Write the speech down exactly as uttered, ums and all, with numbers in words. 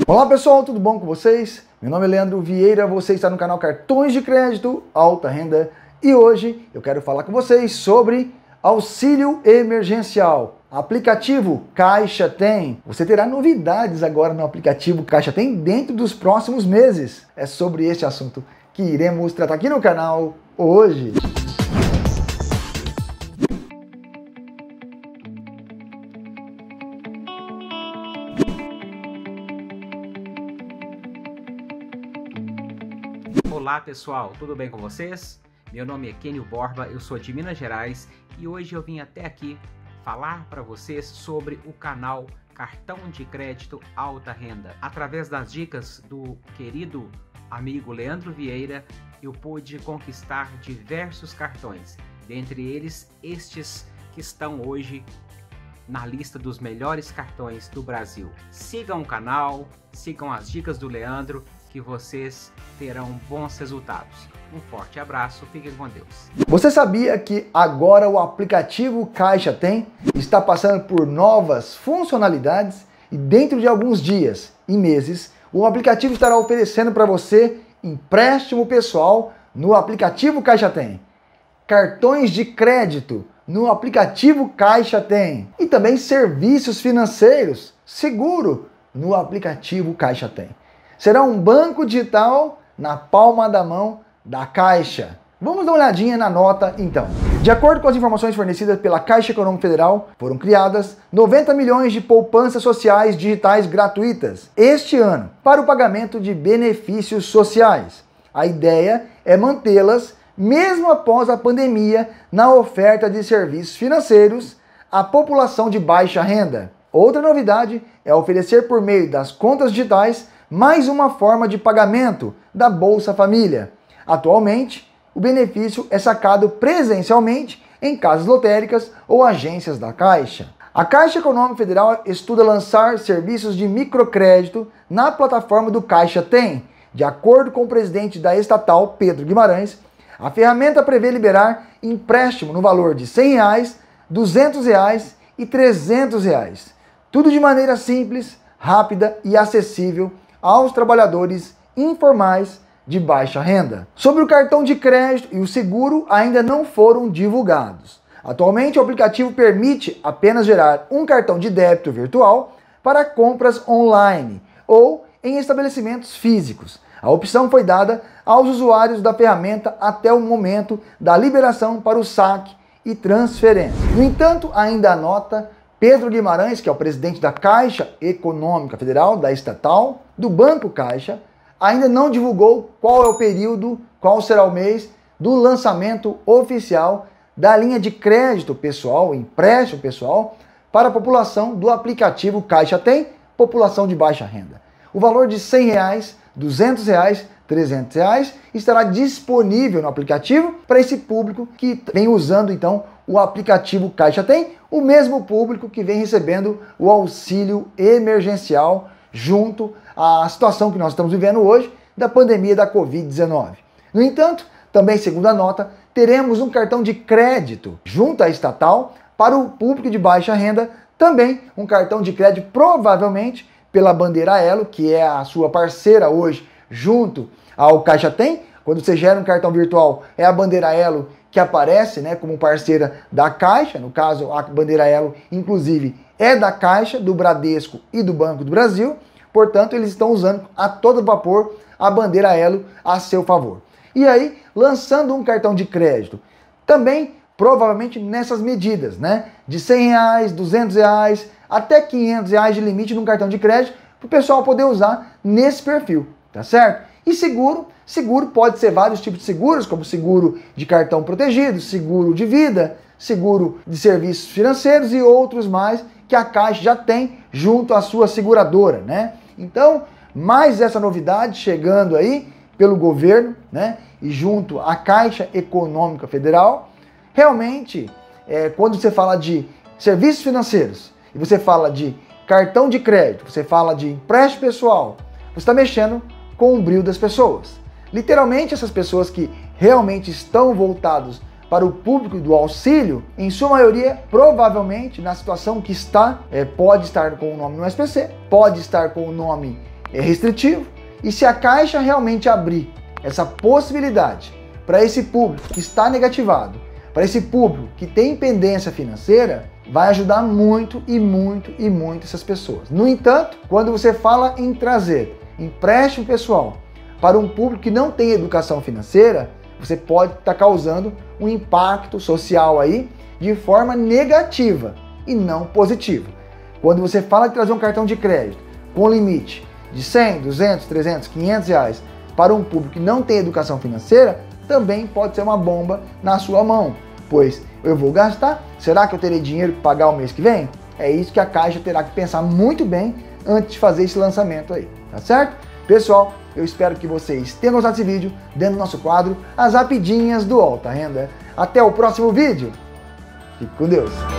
Olá pessoal, tudo bom com vocês? Meu nome é Leandro Vieira, você está no canal Cartões de Crédito Alta Renda e hoje eu quero falar com vocês sobre auxílio emergencial. Aplicativo Caixa Tem. Você terá novidades agora no aplicativo Caixa Tem dentro dos próximos meses. É sobre este assunto que iremos tratar aqui no canal hoje. Olá pessoal, tudo bem com vocês? Meu nome é Kenio Borba, eu sou de Minas Gerais e hoje eu vim até aqui falar para vocês sobre o canal Cartão de Crédito Alta Renda. Através das dicas do querido amigo Leandro Vieira, eu pude conquistar diversos cartões, dentre eles estes que estão hoje na lista dos melhores cartões do Brasil. Sigam o canal, sigam as dicas do Leandro, que vocês terão bons resultados. Um forte abraço, fiquem com Deus. Você sabia que agora o aplicativo Caixa Tem está passando por novas funcionalidades e dentro de alguns dias e meses o aplicativo estará oferecendo para você empréstimo pessoal no aplicativo Caixa Tem, cartões de crédito no aplicativo Caixa Tem e também serviços financeiros, seguro no aplicativo Caixa Tem. Será um banco digital na palma da mão da Caixa. Vamos dar uma olhadinha na nota então. De acordo com as informações fornecidas pela Caixa Econômica Federal, foram criadas noventa milhões de poupanças sociais digitais gratuitas este ano para o pagamento de benefícios sociais. A ideia é mantê-las mesmo após a pandemia na oferta de serviços financeiros à população de baixa renda. Outra novidade é oferecer por meio das contas digitais mais uma forma de pagamento da Bolsa Família. Atualmente, o benefício é sacado presencialmente em casas lotéricas ou agências da Caixa. A Caixa Econômica Federal estuda lançar serviços de microcrédito na plataforma do Caixa Tem. De acordo com o presidente da estatal, Pedro Guimarães, a ferramenta prevê liberar empréstimo no valor de cem reais, duzentos reais e trezentos reais. Tudo de maneira simples, rápida e acessível aos trabalhadores informais de baixa renda. Sobre o cartão de crédito e o seguro ainda não foram divulgados. Atualmente o aplicativo permite apenas gerar um cartão de débito virtual para compras online ou em estabelecimentos físicos. A opção foi dada aos usuários da ferramenta até o momento da liberação para o saque e transferência. No entanto, ainda anota Pedro Guimarães, que é o presidente da Caixa Econômica Federal, da estatal, do Banco Caixa, ainda não divulgou qual é o período, qual será o mês do lançamento oficial da linha de crédito pessoal, empréstimo pessoal, para a população do aplicativo Caixa Tem, população de baixa renda. O valor de cem reais, duzentos reais, trezentos reais estará disponível no aplicativo para esse público que vem usando então o aplicativo Caixa Tem, o mesmo público que vem recebendo o auxílio emergencial junto à situação que nós estamos vivendo hoje da pandemia da covid dezenove. No entanto, também segundo a nota, teremos um cartão de crédito junto à estatal para o público de baixa renda, também um cartão de crédito provavelmente pela Bandeira Elo, que é a sua parceira hoje junto ao Caixa Tem. Quando você gera um cartão virtual, é a Bandeira Elo que aparece, né, como parceira da Caixa. No caso, a Bandeira Elo, inclusive, é da Caixa, do Bradesco e do Banco do Brasil. Portanto, eles estão usando a todo vapor a Bandeira Elo a seu favor. E aí, lançando um cartão de crédito, também provavelmente nessas medidas, né, de cem reais, duzentos reais, até quinhentos reais de limite num cartão de crédito, para o pessoal poder usar nesse perfil, tá certo? E seguro, seguro pode ser vários tipos de seguros, como seguro de cartão protegido, seguro de vida, seguro de serviços financeiros e outros mais que a Caixa já tem junto à sua seguradora, né? Então, mais essa novidade chegando aí pelo governo, né? E junto à Caixa Econômica Federal. Realmente, é, quando você fala de serviços financeiros e você fala de cartão de crédito, você fala de empréstimo pessoal, você está mexendo com o brilho das pessoas. Literalmente, essas pessoas que realmente estão voltados para o público do auxílio, em sua maioria, provavelmente, na situação que está, é, pode estar com o nome no S P C, pode estar com o nome é restritivo. E se a Caixa realmente abrir essa possibilidade para esse público que está negativado, para esse público que tem pendência financeira, vai ajudar muito e muito e muito essas pessoas. No entanto, quando você fala em trazer empréstimo pessoal para um público que não tem educação financeira, você pode estar causando um impacto social aí de forma negativa e não positiva. Quando você fala de trazer um cartão de crédito com limite de cem, duzentos, trezentos, quinhentos reais para um público que não tem educação financeira, também pode ser uma bomba na sua mão, pois eu vou gastar, será que eu terei dinheiro para pagar o mês que vem? É isso que a Caixa terá que pensar muito bem antes de fazer esse lançamento aí, tá certo? Pessoal, eu espero que vocês tenham gostado desse vídeo dentro do nosso quadro As Rapidinhas do Alta Renda. Até o próximo vídeo. Fique com Deus.